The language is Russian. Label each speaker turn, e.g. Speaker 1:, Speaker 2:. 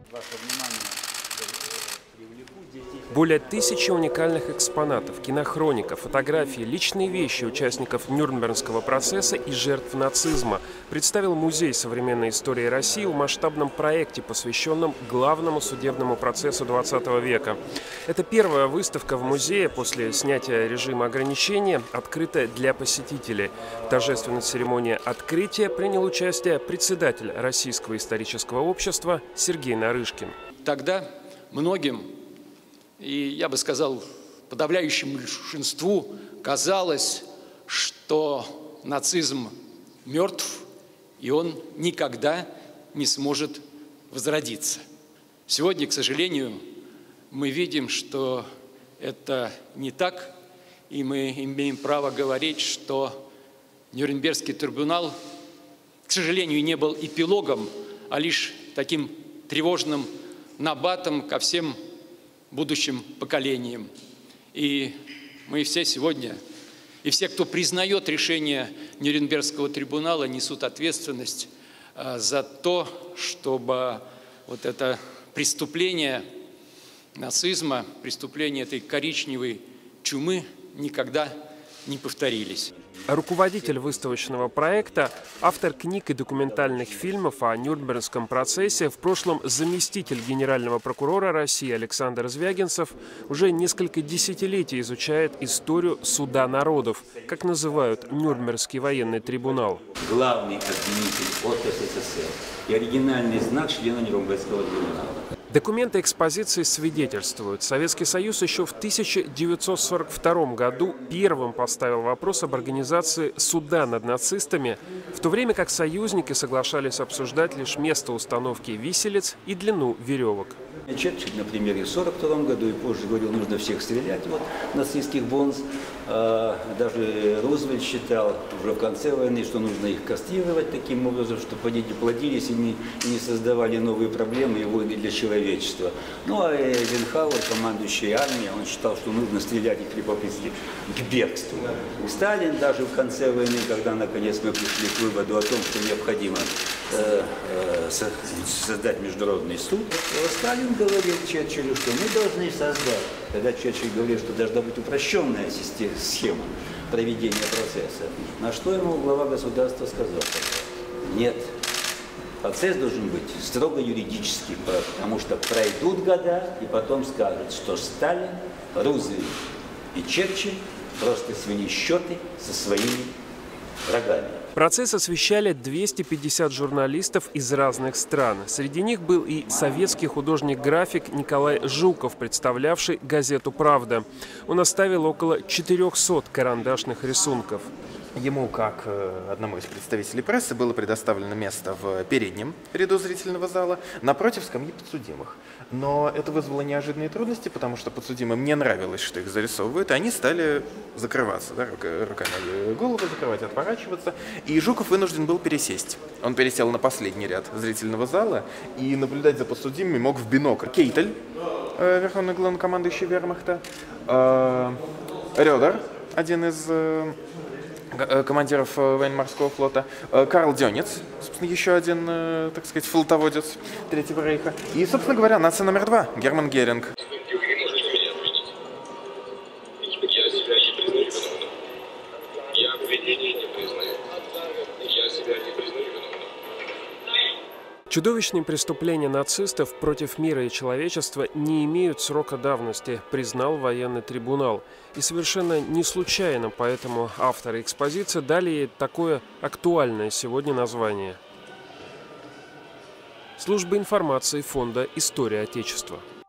Speaker 1: Более 1000 уникальных экспонатов, кинохроника, фотографии, личные вещи участников Нюрнбергского процесса и жертв нацизма представил Музей современной истории России в масштабном проекте, посвященном главному судебному процессу XX века. Это первая выставка в музее после снятия режима ограничения, открытая для посетителей. В торжественной церемонии открытия принял участие председатель Российского исторического общества Сергей Нарышкин.
Speaker 2: Тогда многим, и я бы сказал, подавляющему большинству казалось, что нацизм мертв, и он никогда не сможет возродиться. Сегодня, к сожалению, мы видим, что это не так, и мы имеем право говорить, что Нюрнбергский трибунал, к сожалению, не был эпилогом, а лишь таким тревожным набатом ко всем будущим поколениям. И мы все сегодня, и все, кто признает решение Нюрнбергского трибунала, несут ответственность за то, чтобы вот это преступление нацизма, преступление этой коричневой чумы никогда не повторились.
Speaker 1: Руководитель выставочного проекта, автор книг и документальных фильмов о Нюрнбергском процессе, в прошлом заместитель генерального прокурора России Александр Звягинцев, уже несколько десятилетий изучает историю суда народов, как называют Нюрнбергский военный трибунал.
Speaker 3: Главный обвинитель от СССР и оригинальный знак члена Нюрнбергского трибунала.
Speaker 1: Документы экспозиции свидетельствуют. Советский Союз еще в 1942 году первым поставил вопрос об организации суда над нацистами, в то время как союзники соглашались обсуждать лишь место установки виселиц и длину веревок.
Speaker 3: Черчилль, например, и в 1942 году, и позже говорил, нужно всех стрелять, вот, нацистских бонз. Даже Рузвельт считал уже в конце войны, что нужно их кастрировать таким образом, чтобы они не плодились и не создавали новые проблемы и войны для человечества. Ну а Эйзенхауэр, командующий армией, он считал, что нужно стрелять их при попытке к бегству. И Сталин даже в конце войны, когда наконец мы пришли к выводу о том, что необходимо создать международный суд, Сталин говорил Черчиллю, что мы должны создать. Когда Черчилль говорил, что должна быть упрощенная схема проведения процесса, на что ему глава государства сказал: нет, процесс должен быть строго юридический, потому что пройдут года, и потом скажут, что Сталин, Рузвельт и Черчилль просто свели счеты со своими врагами.
Speaker 1: Процесс освещали 250 журналистов из разных стран. Среди них был и советский художник-график Николай Жуков, представлявший газету «Правда». Он оставил около 400 карандашных рисунков.
Speaker 4: Ему, как одному из представителей прессы, было предоставлено место в переднем ряду зрительного зала, напротив скамьи подсудимых. Но это вызвало неожиданные трудности, потому что подсудимым не нравилось, что их зарисовывают, и они стали закрываться, да, руками голову закрывать, отворачиваться. И Жуков вынужден был пересесть. Он пересел на последний ряд зрительного зала и наблюдать за подсудимыми мог в бинокль. Кейтель, верховный главнокомандующий вермахта, Рёдер, один из командиров военно-морского флота, Карл Дёнец, собственно, еще один, так сказать, флотоводец Третьего рейха. И, собственно говоря, нация номер 2, Герман Геринг.
Speaker 1: Чудовищные преступления нацистов против мира и человечества не имеют срока давности, признал военный трибунал. И совершенно не случайно, поэтому авторы экспозиции дали ей такое актуальное сегодня название. Служба информации Фонда «История Отечества».